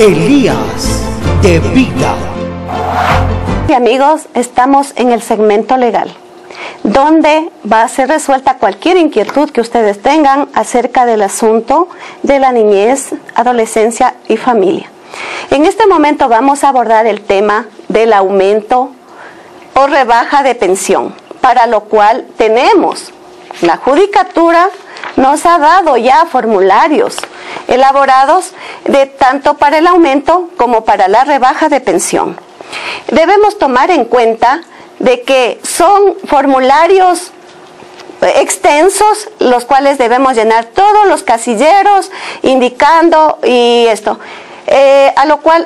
Elías de Vida. Y amigos, estamos en el segmento legal, donde va a ser resuelta cualquier inquietud que ustedes tengan acerca del asunto de la niñez, adolescencia y familia. En este momento vamos a abordar el tema del aumento o rebaja de pensión, para lo cual tenemos la judicatura nos ha dado ya formularios elaborados de tanto para el aumento como para la rebaja de pensión. Debemos tomar en cuenta de que son formularios extensos, los cuales debemos llenar todos los casilleros indicando y esto, a lo cual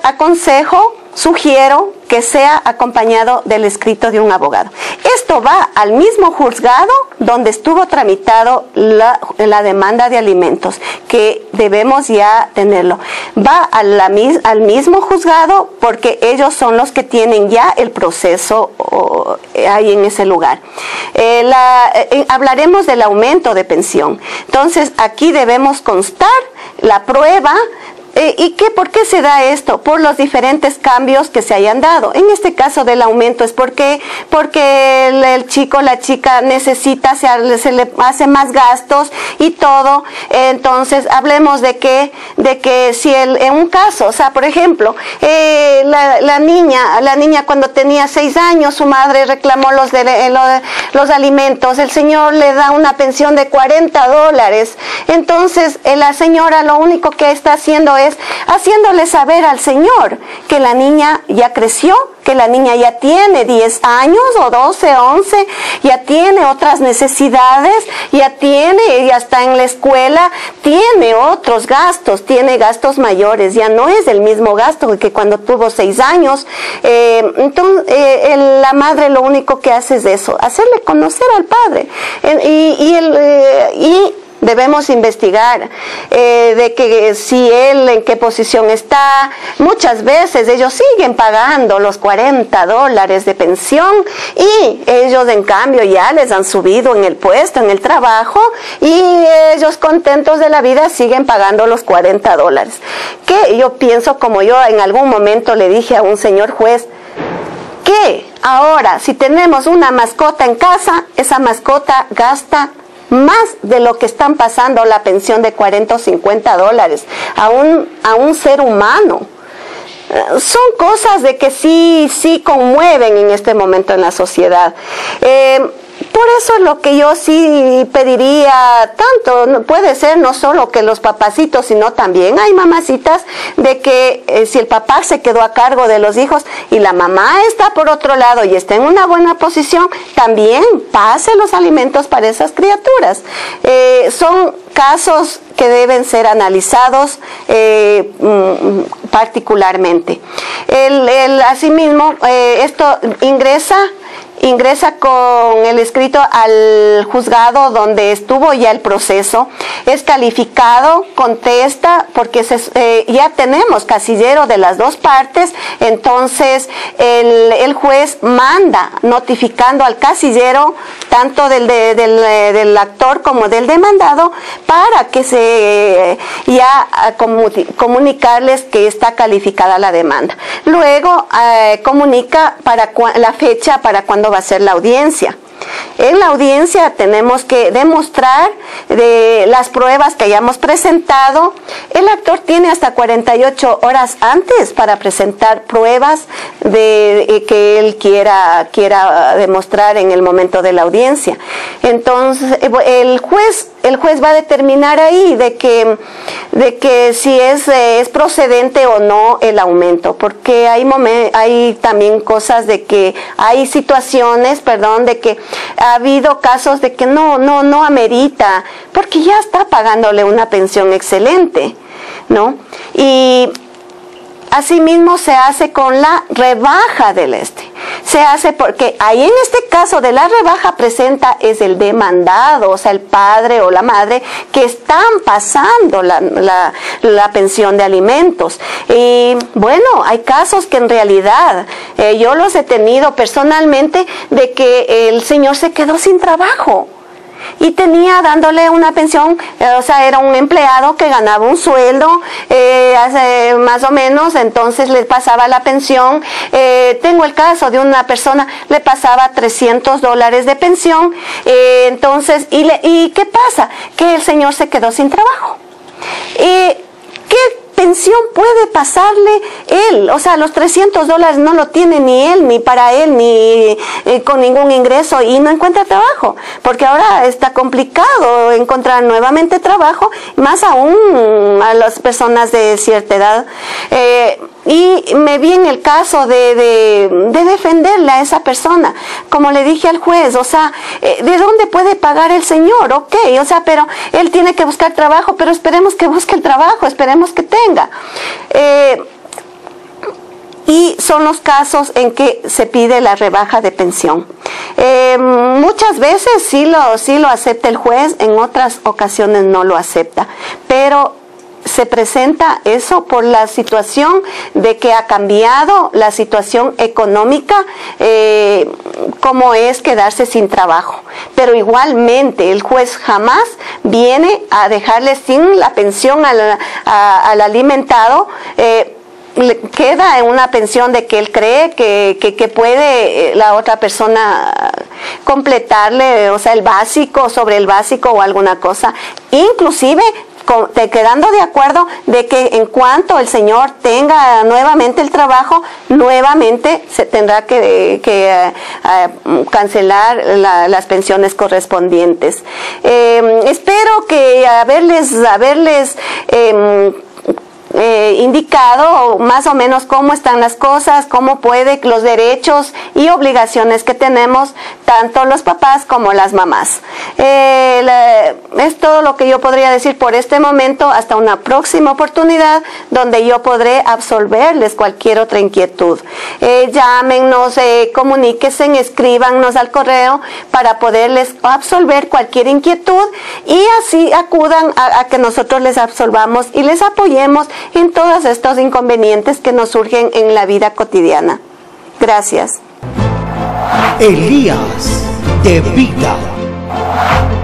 sugiero que sea acompañado del escrito de un abogado. Esto va al mismo juzgado donde estuvo tramitado la demanda de alimentos, que debemos ya tenerlo. Va al mismo juzgado porque ellos son los que tienen ya el proceso ahí en ese lugar. Hablaremos del aumento de pensión. Entonces, aquí debemos constar la prueba. ¿Por qué se da esto? Por los diferentes cambios que se hayan dado. En este caso del aumento es porque el chico, la chica necesita, se le hace más gastos y todo. Entonces, hablemos de que si en un caso, o sea, por ejemplo, la niña cuando tenía 6 años, su madre reclamó los alimentos, el señor le da una pensión de $40. Entonces, la señora lo único que está haciendo es haciéndole saber al señor que la niña ya creció, que la niña ya tiene 10 años o 12, 11, ya tiene otras necesidades, ya está en la escuela, tiene otros gastos, tiene gastos mayores, ya no es el mismo gasto que cuando tuvo 6 años. Entonces, la madre lo único que hace es eso, hacerle conocer al padre. Debemos investigar de que si él en qué posición está. Muchas veces ellos siguen pagando los $40 de pensión y ellos en cambio ya les han subido en el puesto, en el trabajo, y ellos contentos de la vida siguen pagando los $40. Que yo pienso, como yo en algún momento le dije a un señor juez, que ahora si tenemos una mascota en casa, esa mascota gasta más de lo que están pasando la pensión de $40 o $50 a un ser humano. Son cosas de que sí conmueven en este momento en la sociedad. Por eso es lo que yo sí pediría, tanto puede ser no solo que los papacitos, sino también hay mamacitas de que si el papá se quedó a cargo de los hijos y la mamá está por otro lado y está en una buena posición, también pase los alimentos para esas criaturas. Son casos que deben ser analizados particularmente. Asimismo, esto ingresa con el escrito al juzgado donde estuvo ya el proceso, es calificado, contesta, porque ya tenemos casillero de las dos partes. Entonces el juez manda notificando al casillero tanto del actor como del demandado para que comunicarles que está calificada la demanda. Luego comunica la fecha para cuándo va a ser la audiencia. En la audiencia tenemos que demostrar de las pruebas que hayamos presentado. El actor tiene hasta 48 horas antes para presentar pruebas que él quiera demostrar en el momento de la audiencia. Entonces, el juez va a determinar ahí de que si es procedente o no el aumento, porque hay también cosas de que hay situaciones, de que ha habido casos de que no amerita, porque ya está pagándole una pensión excelente, ¿no? Y asimismo se hace con la rebaja del se hace porque ahí en este caso de la rebaja presenta es el demandado, o sea el padre o la madre que están pasando la pensión de alimentos. Y bueno, hay casos que en realidad yo los he tenido personalmente de que el señor se quedó sin trabajo. y tenía dándole una pensión, o sea, era un empleado que ganaba un sueldo, más o menos, entonces le pasaba la pensión. Tengo el caso de una persona, le pasaba $300 de pensión, entonces, ¿y qué pasa? Que el señor se quedó sin trabajo. ¿Qué pensión puede pasarle él? O sea, los $300 no lo tiene ni él, ni para él, ni con ningún ingreso, y no encuentra trabajo, porque ahora está complicado encontrar nuevamente trabajo, más aún a las personas de cierta edad. Y me vi en el caso de defenderle a esa persona, como le dije al juez, o sea, ¿de dónde puede pagar el señor? Ok, o sea, pero él tiene que buscar trabajo, pero esperemos que busque el trabajo, esperemos que tenga. Y son los casos en que se pide la rebaja de pensión. Muchas veces sí lo acepta el juez, en otras ocasiones no lo acepta, pero se presenta eso por la situación de que ha cambiado la situación económica, como es quedarse sin trabajo. Pero igualmente el juez jamás viene a dejarle sin la pensión al alimentado. Queda en una pensión de que él cree que puede la otra persona completarle, o sea, el básico, sobre el básico o alguna cosa, inclusive quedando de acuerdo de que en cuanto el señor tenga nuevamente el trabajo, nuevamente se tendrá que cancelar las pensiones correspondientes. Espero que haberles indicado más o menos cómo están las cosas, cómo puede, los derechos y obligaciones que tenemos tanto los papás como las mamás. Es todo lo que yo podría decir por este momento, hasta una próxima oportunidad donde yo podré absolverles cualquier otra inquietud. Llámenos, comuníquense, escríbanos al correo para poderles absolver cualquier inquietud, y así acudan a que nosotros les absolvamos y les apoyemos en todos estos inconvenientes que nos surgen en la vida cotidiana. Gracias. Elías de Vida.